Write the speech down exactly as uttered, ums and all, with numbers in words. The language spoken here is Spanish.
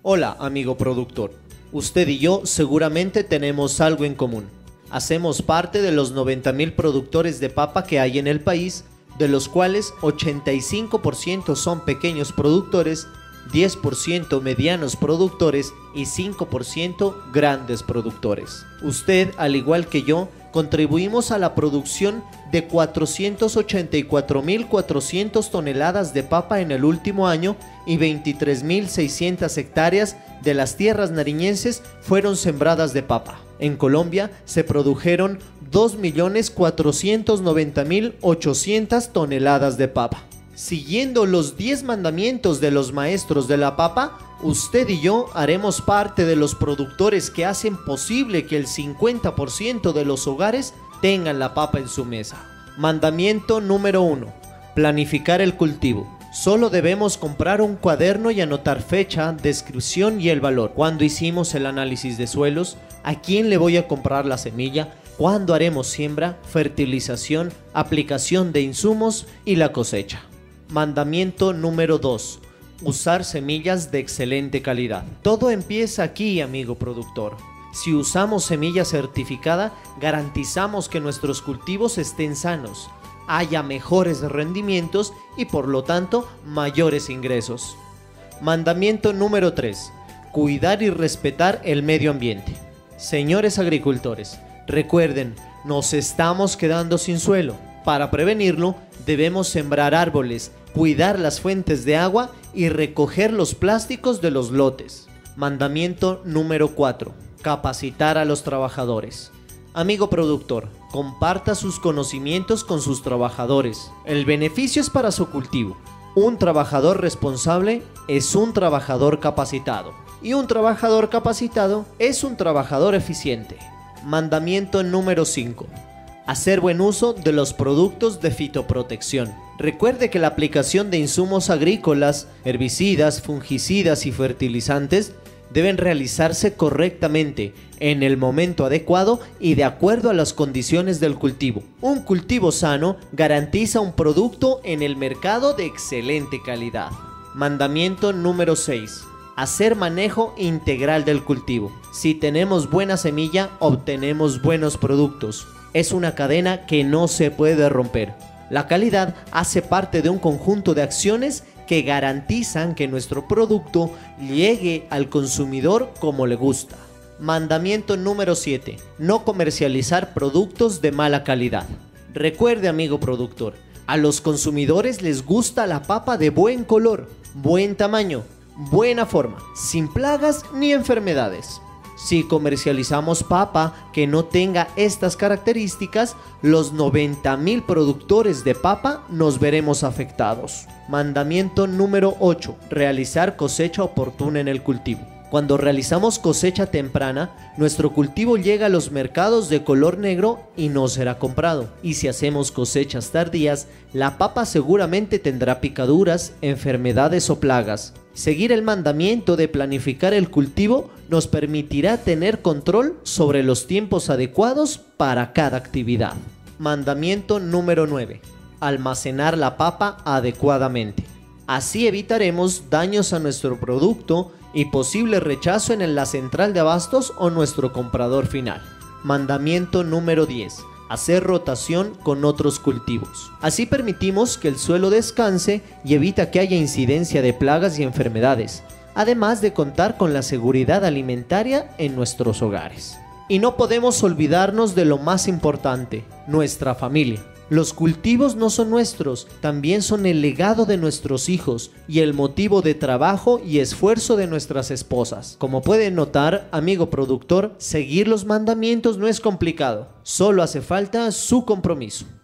Hola, amigo productor. Usted y yo seguramente tenemos algo en común. Hacemos parte de los noventa mil productores de papa que hay en el país, de los cuales ochenta y cinco por ciento son pequeños productores, diez por ciento medianos productores y cinco por ciento grandes productores. Usted, al igual que yo, contribuimos a la producción de cuatrocientas ochenta y cuatro mil cuatrocientas toneladas de papa en el último año y veintitrés mil seiscientas hectáreas de las tierras nariñenses fueron sembradas de papa. En Colombia se produjeron dos millones cuatrocientos noventa mil ochocientas toneladas de papa. Siguiendo los diez mandamientos de los maestros de la papa, usted y yo haremos parte de los productores que hacen posible que el cincuenta por ciento de los hogares tengan la papa en su mesa. Mandamiento número uno. Planificar el cultivo. Solo debemos comprar un cuaderno y anotar fecha, descripción y el valor. ¿Cuándo hicimos el análisis de suelos? ¿A quién le voy a comprar la semilla? ¿Cuándo haremos siembra, fertilización, aplicación de insumos y la cosecha? Mandamiento número dos. Usar semillas de excelente calidad. Todo empieza aquí, amigo productor. Si usamos semilla certificada, garantizamos que nuestros cultivos estén sanos, haya mejores rendimientos y por lo tanto mayores ingresos. Mandamiento número tres. Cuidar y respetar el medio ambiente. Señores agricultores, recuerden, nos estamos quedando sin suelo. Para prevenirlo, debemos sembrar árboles, cuidar las fuentes de agua y recoger los plásticos de los lotes. Mandamiento número cuatro. Capacitar a los trabajadores. Amigo productor, comparta sus conocimientos con sus trabajadores. El beneficio es para su cultivo. Un trabajador responsable es un trabajador capacitado. Y un trabajador capacitado es un trabajador eficiente. Mandamiento número cinco. Hacer buen uso de los productos de fitoprotección. Recuerde que la aplicación de insumos agrícolas, herbicidas, fungicidas y fertilizantes deben realizarse correctamente, en el momento adecuado y de acuerdo a las condiciones del cultivo. Un cultivo sano garantiza un producto en el mercado de excelente calidad. Mandamiento número seis. Hacer manejo integral del cultivo. Si tenemos buena semilla, obtenemos buenos productos. Es una cadena que no se puede romper. La calidad hace parte de un conjunto de acciones que garantizan que nuestro producto llegue al consumidor como le gusta. Mandamiento número siete. No comercializar productos de mala calidad. Recuerde, amigo productor, a los consumidores les gusta la papa de buen color, buen tamaño, buena forma, sin plagas ni enfermedades. Si comercializamos papa que no tenga estas características, los noventa mil productores de papa nos veremos afectados. Mandamiento número ocho. Realizar cosecha oportuna en el cultivo. Cuando realizamos cosecha temprana, nuestro cultivo llega a los mercados de color negro y no será comprado. Y si hacemos cosechas tardías, la papa seguramente tendrá picaduras, enfermedades o plagas. Seguir el mandamiento de planificar el cultivo nos permitirá tener control sobre los tiempos adecuados para cada actividad. Mandamiento número nueve. Almacenar la papa adecuadamente. Así evitaremos daños a nuestro producto y posible rechazo en la central de abastos o nuestro comprador final. Mandamiento número diez. Hacer rotación con otros cultivos. Así permitimos que el suelo descanse y evita que haya incidencia de plagas y enfermedades, además de contar con la seguridad alimentaria en nuestros hogares. Y no podemos olvidarnos de lo más importante, nuestra familia. Los cultivos no son nuestros, también son el legado de nuestros hijos y el motivo de trabajo y esfuerzo de nuestras esposas. Como pueden notar, amigo productor, seguir los mandamientos no es complicado, solo hace falta su compromiso.